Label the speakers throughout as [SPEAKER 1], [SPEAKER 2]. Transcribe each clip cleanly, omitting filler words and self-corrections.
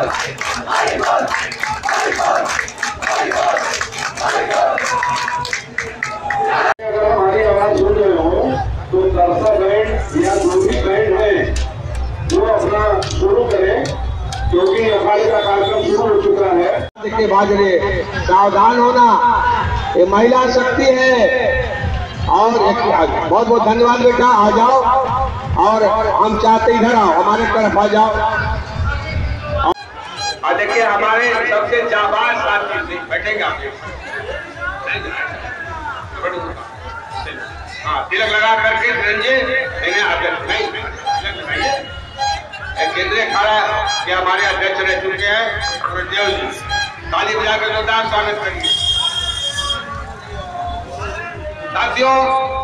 [SPEAKER 1] अगर हमारी आवाज सुन रहे हो तो तरसा बैंड या जो भी बैंड है वो अपना शुरू करें, क्योंकि अखाड़े का कार्यक्रम शुरू हो चुका है।
[SPEAKER 2] देखिए बाजरे सावधान होना, ये महिला शक्ति है। और बहुत बहुत धन्यवाद बेटा, आ जाओ और हम चाहते इधर आओ, हमारे तरफ आ जाओ।
[SPEAKER 1] और देखिए हमारे सबसे जाबाज साथी बैठेंगे आप। हाँ, तिलक लगा करके केंद्रीय अखाड़ा के हमारे अध्यक्ष रह चुके हैं देव जी, ताली बजाकर जोरदार स्वागत करिए साथियों।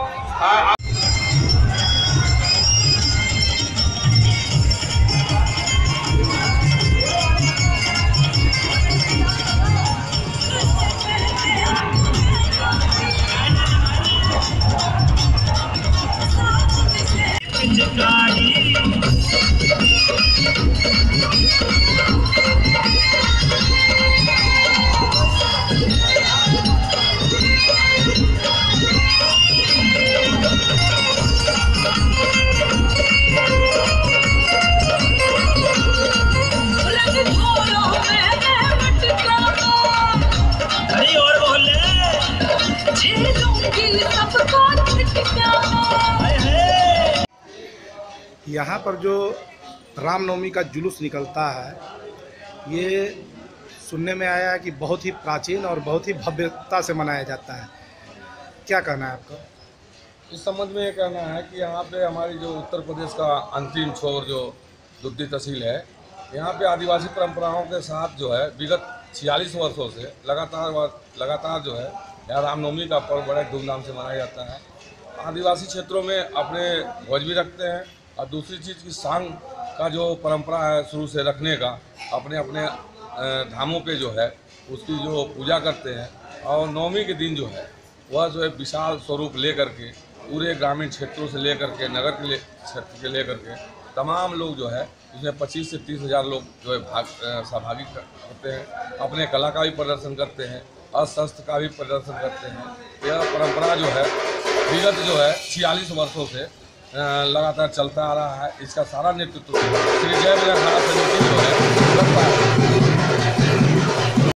[SPEAKER 3] यहाँ पर जो रामनवमी का जुलूस निकलता है, ये सुनने में आया है कि बहुत ही प्राचीन और बहुत ही भव्यता से मनाया जाता है। क्या कहना है आपका?
[SPEAKER 4] इस संबंध में ये कहना है कि यहाँ पे हमारी जो उत्तर प्रदेश का अंतिम छोर जो दुद्दी तहसील है, यहाँ पे आदिवासी परंपराओं के साथ जो है विगत 46 वर्षों से लगातार जो है यहाँ रामनवमी का पर्व बड़े धूमधाम से मनाया जाता है। आदिवासी क्षेत्रों में अपने ध्वज भी रखते हैं और दूसरी चीज़ की सांग का जो परंपरा है शुरू से रखने का, अपने अपने धामों पे जो है उसकी जो पूजा करते हैं। और नवमी के दिन जो है वह जो है विशाल स्वरूप ले करके पूरे ग्रामीण क्षेत्रों से ले करके नगर के क्षेत्र के ले करके तमाम लोग जो है इसमें 25 से 30 हज़ार लोग जो है सहभागी करते हैं, अपने कला का भी प्रदर्शन करते हैं और शस्त्र का भी प्रदर्शन करते हैं। यह परंपरा जो है विगत जो है 46 वर्षों से लगातार चलता आ रहा है। इसका सारा नेतृत्व श्री जय विजय अखाड़ा समिति जो है करता है।